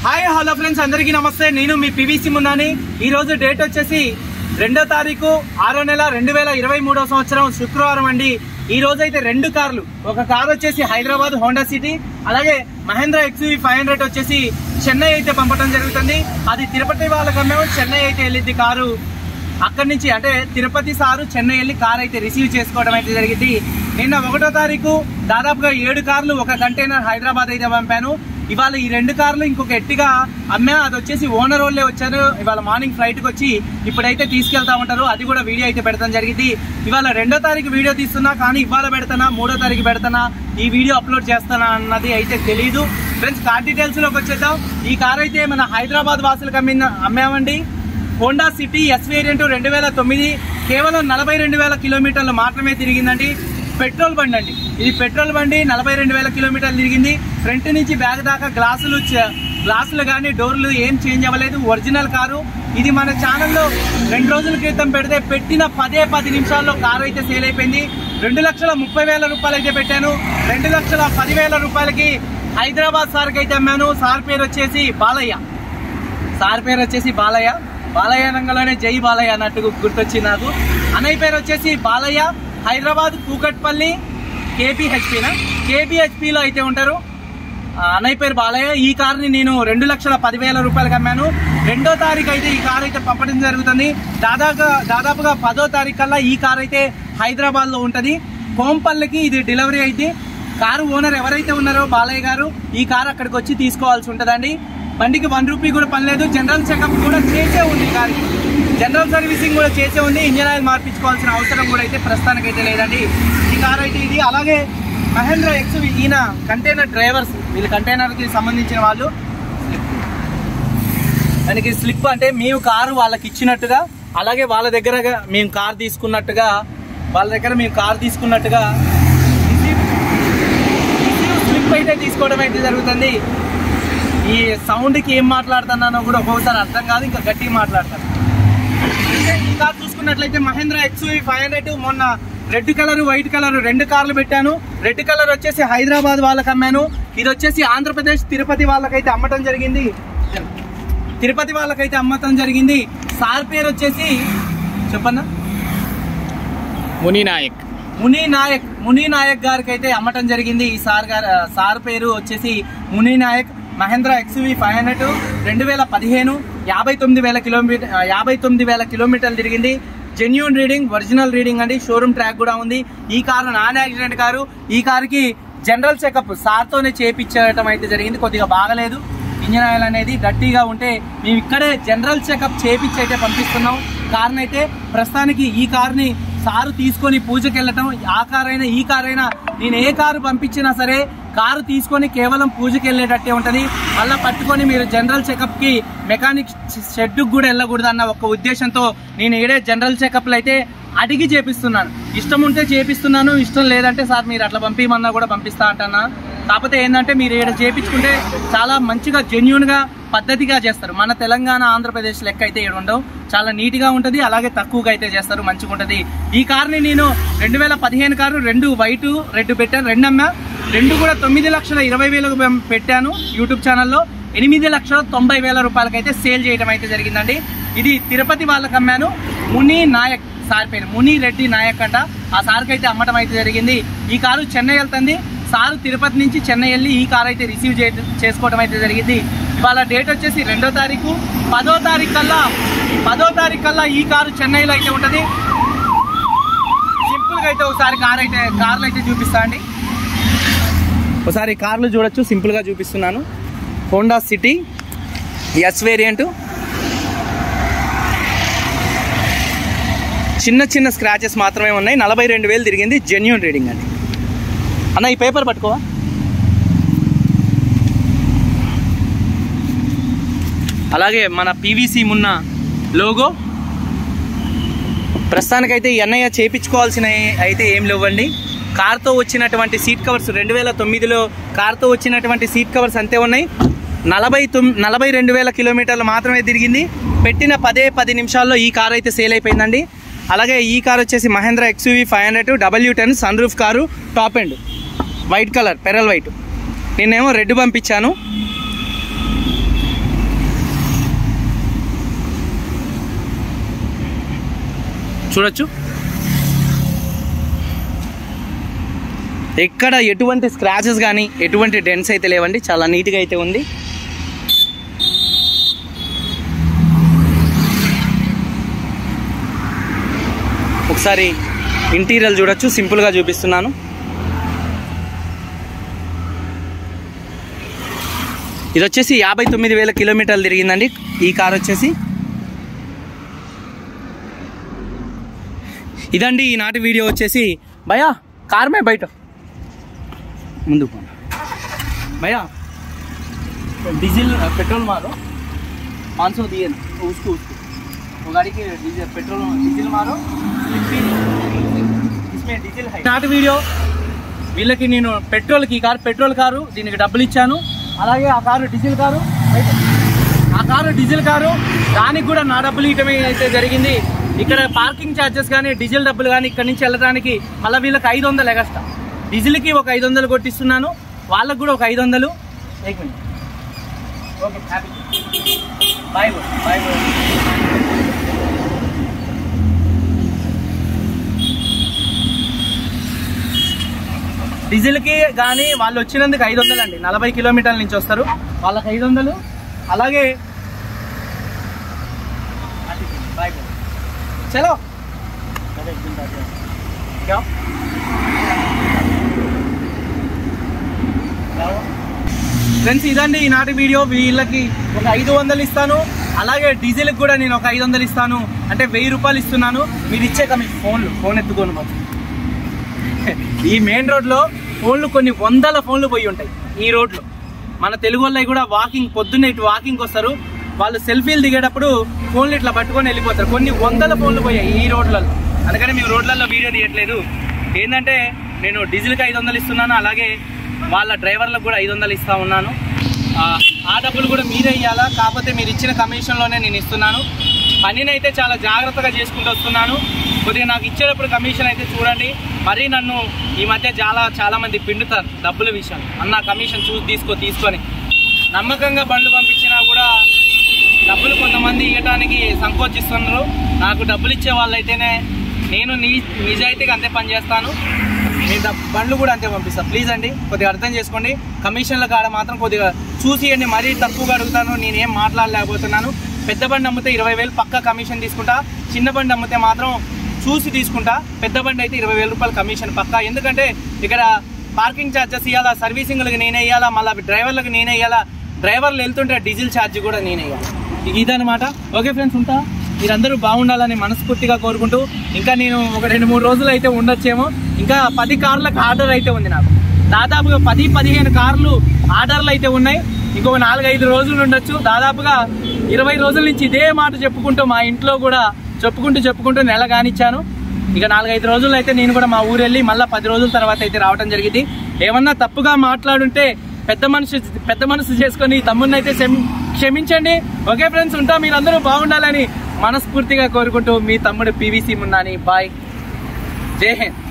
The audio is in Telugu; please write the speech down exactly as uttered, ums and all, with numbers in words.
హాయ్ హలో ఫ్రెండ్స్, అందరికీ నమస్తే. నేను మీ పీవీసీ మున్నాని. ఈ రోజు డేట్ వచ్చేసి రెండో తారీఖు ఆరో నెల రెండు వేల ఇరవై మూడో సంవత్సరం శుక్రవారం అండి. ఈ రోజు అయితే రెండు కార్లు, ఒక కార్ వచ్చేసి హైదరాబాద్ హోండా సిటీ, అలాగే మహేంద్ర ఎక్స్యూవీ ఫైవ్ హండ్రెడ్ వచ్చేసి చెన్నై అయితే పంపడం జరుగుతుంది. అది తిరుపతి వాళ్ళకి అమ్మేమో చెన్నై అయితే వెళ్ళింది కారు. అక్కడి నుంచి అంటే తిరుపతి సారు చెన్నై వెళ్ళి కార్ అయితే రిసీవ్ చేసుకోవడం అయితే జరిగింది. నిన్న ఒకటో తారీఖు దాదాపుగా ఏడు కార్లు, ఒక కంటైనర్ హైదరాబాద్ అయితే పంపాను. ఇవాళ ఈ రెండు కార్లు ఇంకొక ఎట్టిగా అమ్మా, అది వచ్చేసి ఓనర్ వాళ్ళే వచ్చారు. ఇవాళ మార్నింగ్ ఫ్లైట్కి వచ్చి ఇప్పుడైతే తీసుకెళ్తా ఉంటారు. అది కూడా వీడియో అయితే పెడతాం జరిగింది. ఇవాళ రెండో తారీఖు వీడియో తీస్తున్నా, కానీ ఇవాళ పెడతానా మూడో తారీఖు పెడతానా ఈ వీడియో అప్లోడ్ చేస్తానా అన్నది అయితే తెలీదు. ఫ్రెండ్స్, కార్ డీటెయిల్స్ లోకి వచ్చేద్దాం. ఈ కార్ అయితే మన హైదరాబాద్ వాసులకు అమ్మిన అమ్మామండి. హోండా సిటీ ఎస్ వేరియంట్ రెండు వేల తొమ్మిది కేవలం నలభై రెండు వేల కిలోమీటర్లు మాత్రమే తిరిగిందండి. పెట్రోల్ బండి అండి ఇది. పెట్రోల్ బండి నలభై రెండు వేల కిలోమీటర్లు తిరిగింది. ఫ్రంట్ నుంచి బ్యాక్ దాకా గ్లాసులు గ్లాసులు కానీ డోర్లు ఏం చేంజ్ అవ్వలేదు. ఒరిజినల్ కారు ఇది. మన ఛానల్లో రెండు రోజుల క్రితం పెడితే పెట్టిన పదే పది నిమిషాల్లో కారు అయితే సేల్ అయిపోయింది. రెండు లక్షల ముప్పై వేల రూపాయలు అయితే పెట్టాను. రెండు లక్షల పదివేల రూపాయలకి హైదరాబాద్ సార్కి అయితే అమ్మాను. సార్ పేరు వచ్చేసి బాలయ్య. సార్ పేరు వచ్చేసి బాలయ్య. బాలయ్య రంగంలోనే జై బాలయ్య అన్నట్టు గుర్తొచ్చింది నాకు. అన్నయ్య పేరు వచ్చేసి బాలయ్య. హైదరాబాద్ కూకట్పల్లి కేపీహెచ్పీనా కేపీహెచ్పీలో అయితే ఉంటారు. అన్నయ్య పేరు బాలయ్య. ఈ కార్ని నేను రెండు లక్షల పదివేల రూపాయలకు అమ్మాను. రెండో తారీఖు అయితే ఈ కార్ అయితే పంపడం జరుగుతుంది. దాదాపుగా దాదాపుగా పదో తారీఖు కల్లా ఈ కార్ అయితే హైదరాబాద్ లో ఉంటది. కోంపల్లికి ఇది డెలివరీ అయితే కారు ఓనర్ ఎవరైతే ఉన్నారో బాలయ్య గారు ఈ కారు అక్కడికి వచ్చి తీసుకోవాల్సి ఉంటుందండి. బండికి వన్ రూపీ కూడా పనిలేదు. జనరల్ చెకప్ కూడా చేసే ఉంది కారుకి. జనరల్ సర్వీసింగ్ కూడా చేసే ఉంది. ఇంజన్ ఆయిల్ మార్పించుకోవాల్సిన అవసరం కూడా అయితే ప్రస్తుతానికి అయితే లేదండి. ఈ కార్ అయితే ఇది. అలాగే మహేంద్ర ఎక్స్యూవీ, ఈయన కంటైనర్ డ్రైవర్స్, వీళ్ళు కంటైనర్కి సంబంధించిన వాళ్ళు. దానికి స్లిప్ అంటే మేము కారు వాళ్ళకి ఇచ్చినట్టుగా, అలాగే వాళ్ళ దగ్గర మేము కార్ తీసుకున్నట్టుగా వాళ్ళ దగ్గర మేము కార్ తీసుకున్నట్టుగా స్లిప్ అయితే తీసుకోవడం అయితే జరుగుతుంది. ఈ సౌండ్కి ఏం మాట్లాడుతున్నానో కూడా ఒక్కొక్కసారి అర్థం కాదు, ఇంకా గట్టిగా మాట్లాడతాను. ఈ కార్ చూసుకున్నట్లయితే మహేంద్ర ఎక్స్యూవీ ఫైవ్ హండ్రెడ్ మొన్న రెడ్ కలర్ వైట్ కలర్ రెండు కార్లు పెట్టాను. రెడ్ కలర్ వచ్చేసి హైదరాబాద్ వాళ్ళకి అమ్మాను. ఇది వచ్చేసి ఆంధ్రప్రదేశ్ తిరుపతి వాళ్ళకైతే అమ్మటం జరిగింది. తిరుపతి వాళ్ళకైతే అమ్మటం జరిగింది. సార్ పేరు వచ్చేసి చెప్పన్నా ముని నాయక్. ముని నాయక్ ముని నాయక్ గారికి అయితే అమ్మటం జరిగింది. ఈ సార్ గారు సార్ పేరు వచ్చేసి Muni Nayak. Mahindra XUV five hundred రెండు వేల పదిహేను యాభై తొమ్మిది వేల కిలోమీటర్ యాభై తొమ్మిది వేల కిలోమీటర్లు తిరిగింది. జెన్యూన్ రీడింగ్, ఒరిజినల్ రీడింగ్ అండి. షోరూమ్ ట్రాక్ కూడా ఉంది. ఈ కారు నాన్ యాక్సిడెంట్ కారు. ఈ కారుకి జనరల్ చెకప్ సార్తోనే చేపించడం అయితే జరిగింది. కొద్దిగా బాగలేదు ఇంజన్ ఆయిల్ అనేది. డర్టీగా ఉంటే మేము ఇక్కడే జనరల్ చెకప్ చేపించి అయితే పంపిస్తున్నాం కార్ని అయితే. ప్రస్తుతానికి ఈ కార్ని సారు తీసుకొని పూజకి వెళ్ళటం, ఆ కార్ అయినా ఈ కార్ అయినా నేను ఏ కారు పంపించినా సరే కారు తీసుకొని కేవలం పూజకి వెళ్ళేటట్టే ఉంటుంది. అలా పట్టుకొని మీరు జనరల్ చెకప్ కి మెకానిక్ షెడ్కి కూడా వెళ్ళకూడదు అన్న ఒక ఉద్దేశంతో నేను ఏడే జనరల్ చెకప్లు అయితే అడిగి చేపిస్తున్నాను. ఇష్టం ఉంటే చేపిస్తున్నాను, ఇష్టం లేదంటే సార్ మీరు అట్లా పంపించమన్నా కూడా పంపిస్తా అంటున్నా. కాకపోతే ఏంటంటే మీరు ఇక్కడ చేపించుకుంటే చాలా మంచిగా జెన్యూన్ గా పద్ధతిగా చేస్తారు. మన తెలంగాణ ఆంధ్రప్రదేశ్ లెక్క అయితే ఇక్కడ ఉండవు. చాలా నీట్ గా ఉంటది, అలాగే తక్కువగా అయితే చేస్తారు, మంచిగా ఉంటది. ఈ కార్ని నేను రెండు వేల పదిహేను కారు రెండు వైట్ రెడ్ పెట్టాను. రెండు అమ్మా. రెండు కూడా తొమ్మిది లక్షల ఇరవై వేలకు పెట్టాను యూట్యూబ్ ఛానల్లో. ఎనిమిది లక్షల తొంభై వేల రూపాయలకైతే సేల్ చేయడం అయితే జరిగిందండి. ఇది తిరుపతి వాళ్ళకి అమ్మాను. ముని నాయక్ సార్ పేరు ముని రెడ్డి నాయక్ అంట. ఆ సార్కి అయితే అమ్మటం అయితే జరిగింది. ఈ కారు చెన్నై వెళ్తుంది. సారు తిరుపతి నుంచి చెన్నై వెళ్ళి ఈ కార్ అయితే రిసీవ్ చేసుకోవడం అయితే జరిగింది. ఇవాళ డేట్ వచ్చేసి రెండో తారీఖు. పదో తారీఖు కల్లా పదో తారీఖు కల్లా ఈ కారు చెన్నైలో అయితే ఉంటుంది. సింపుల్గా అయితే ఒకసారి కార్ అయితే కార్లు అయితే చూపిస్తా అండి. ఒకసారి కార్లు చూడొచ్చు, సింపుల్గా చూపిస్తున్నాను. Honda City S variant. చిన్న చిన్న స్క్రాచెస్ మాత్రమే ఉన్నాయి. నలభై రెండు వేలు తిరిగింది. జెన్యూన్ రీడింగ్ అండి. అన్న ఈ పేపర్ పట్టుకోవా. అలాగే మన పీవీసీ మున్న లోగో. ప్రస్తుతానికైతే ఎన్ఐఏ చేయించుకోవాల్సిన అయితే ఏం లేవండి. కార్తో వచ్చినటువంటి సీట్ కవర్స్ రెండు వేల తొమ్మిదిలో కార్తో వచ్చినటువంటి సీట్ కవర్స్ అంతే ఉన్నాయి. నలభై తొమ్మిది నలభై రెండు వేల కిలోమీటర్లు మాత్రమే తిరిగింది. పెట్టిన పదే పది నిమిషాల్లో ఈ కార్ అయితే సేల్ అయిపోయిందండి. అలాగే ఈ కార్ వచ్చేసి Mahindra XUV five hundred W ten sunroof car, top end white colour pearl white. నేనేమో రెడ్ పంపించాను. చూడొచ్చు. ఎక్కడ ఎటువంటి స్క్రాచెస్ కానీ ఎటువంటి డెంట్స్ అయితే లేవండి, చాలా నీట్గా అయితే ఉంది. ఒకసారి ఇంటీరియర్ చూడొచ్చు, సింపుల్గా చూపిస్తున్నాను. ఇది వచ్చేసి యాభై తొమ్మిది వేల కిలోమీటర్లు తిరిగిందండి ఈ కార్ వచ్చేసి. ఇదండి ఈనాటి వీడియో వచ్చేసి. భయ్యా कार में बैठो, ముందు भैया डीजल पेट्रोल मारो पाँच सौ दिए ना उसको उसको वो गाड़ी के डीजल पेट्रोल डीजल मारो इसमें डीजल है. నాటి వీడియో వీళ్ళకి నేను పెట్రోల్కి కారు పెట్రోల్ కారు దీనికి డబ్బులు ఇచ్చాను. అలాగే ఆ కారు డీజిల్ కారు ఆ కారు డీజిల్ కారు దానికి కూడా నా డబ్బులు ఇవ్వటమే అయితే జరిగింది. ఇక్కడ పార్కింగ్ ఛార్జెస్ కానీ డీజిల్ డబ్బులు కానీ ఇక్కడ నుంచి వెళ్ళడానికి మళ్ళీ వీళ్ళకి ఐదు వందలు ఎగస్ట్రా. డీజిల్కి ఒక ఐదు వందలు కొట్టిస్తున్నాను, వాళ్ళకు కూడా ఒక ఐదు వందలు. Okay happy bye bye bye. డీజిల్కి కానీ వాళ్ళు వచ్చినందుకు ఐదు వందలు అండి, నలభై కిలోమీటర్ల నుంచి వస్తారు, వాళ్ళకి ఐదు వందలు. అలాగే బాయ్ బాయ్ చలో. ఫ్రెండ్స్ ఇదండి ఈనాటి వీడియో. వీళ్ళకి ఒక ఐదు వందలు ఇస్తాను, అలాగే డీజిల్కి కూడా నేను ఒక ఐదు వందలు ఇస్తాను, అంటే వెయ్యి రూపాయలు ఇస్తున్నాను. మీరు ఇచ్చే కమి ఫోన్లు ఫోన్ ఎత్తుకోను మాకు. ఈ మెయిన్ రోడ్లో ఫోన్లు కొన్ని వందల ఫోన్లు పోయి ఉంటాయి. ఈ రోడ్లో మన తెలుగు వాళ్ళవి కూడా వాకింగ్ పొద్దున్నే ఇటు వాకింగ్కి వస్తారు, వాళ్ళు సెల్ఫీలు దిగేటప్పుడు ఫోన్లు ఇట్లా పట్టుకొని వెళ్ళిపోతారు. కొన్ని వందల ఫోన్లు పోయాయి ఈ రోడ్లలో, అందుకని మేము రోడ్లలో వీడియో తీయట్లేదు. ఏంటంటే నేను డీజిల్కి ఐదు వందలు ఇస్తున్నాను, అలాగే వాళ్ళ డ్రైవర్లకు కూడా ఐదు వందలు ఇస్తూ ఉన్నాను. ఆ డబ్బులు కూడా మీరే ఇవ్వాలా, కాకపోతే మీరు ఇచ్చిన కమిషన్లోనే నేను ఇస్తున్నాను. పనిని అయితే చాలా జాగ్రత్తగా చేసుకుంటూ వస్తున్నాను. కొద్దిగా నాకు ఇచ్చేటప్పుడు కమిషన్ అయితే చూడండి. మరీ నన్ను ఈ మధ్య చాలా చాలామంది పిండుతారు డబ్బుల విషయం. అన్న కమిషన్ చూసి తీసుకో తీసుకొని నమ్మకంగా బండ్లు పంపించినా కూడా డబ్బులు కొంతమంది ఇవ్వడానికి సంకోచిస్తున్నారు. నాకు డబ్బులు ఇచ్చే వాళ్ళైతేనే నేను నీ నిజాయితీగా అంతే పని చేస్తాను, మీ బండ్లు కూడా అంతే పంపిస్తాను. ప్లీజ్ అండి కొద్దిగా అర్థం చేసుకోండి. కమిషన్ల కాడ మాత్రం కొద్దిగా చూసి అండి, మరీ తక్కువగా అడుగుతాను. నేనేం మాట్లాడలేకపోతున్నాను. పెద్ద బండి అమ్మితే ఇరవై వేలు పక్కా కమిషన్ తీసుకుంటా, చిన్న బండి అమ్మితే మాత్రం చూసి తీసుకుంటా. పెద్ద బండి అయితే ఇరవై వేల రూపాయలు కమిషన్ పక్కా. ఎందుకంటే ఇక్కడ పార్కింగ్ ఛార్జెస్ ఇవ్వాలా, సర్వీసింగ్లకు నేనే ఇవ్వాలా, మళ్ళీ డ్రైవర్లకు నేనే ఇవ్వాలా, డ్రైవర్లు వెళ్తుంటే డీజిల్ ఛార్జ్ కూడా నేనే ఇవ్వాలి. ఇదనమాట. ఓకే ఫ్రెండ్స్ ఉంటా. మీరందరూ బాగుండాలని మనస్ఫూర్తిగా కోరుకుంటూ, ఇంకా నేను ఒక రెండు మూడు రోజులు అయితే ఉండొచ్చేమో. ఇంకా పది కార్లకు ఆర్డర్ అయితే ఉంది నాకు. దాదాపుగా పది పదిహేను కార్లు ఆర్డర్లు అయితే ఉన్నాయి. ఇంకొక నాలుగైదు రోజులు ఉండొచ్చు. దాదాపుగా ఇరవై రోజుల నుంచి ఇదే మాట చెప్పుకుంటూ మా ఇంట్లో కూడా చెప్పుకుంటూ చెప్పుకుంటూ నెల కానిచ్చాను. ఇక నాలుగైదు రోజులు అయితే నేను కూడా మా ఊరు వెళ్ళి మళ్ళీ పది రోజుల తర్వాత అయితే రావడం జరిగింది. ఏమన్నా తప్పుగా మాట్లాడుంటే పెద్ద మనసు పెద్ద మనసు చేసుకొని తమ్ముడిని అయితే క్షమించండి. ఓకే ఫ్రెండ్స్ ఉంటా. మీరందరూ బాగుండాలని మనస్ఫూర్తిగా కోరుకుంటూ మీ తమ్ముడు పీవీసీ మున్నాని. బాయ్, జై హింద్.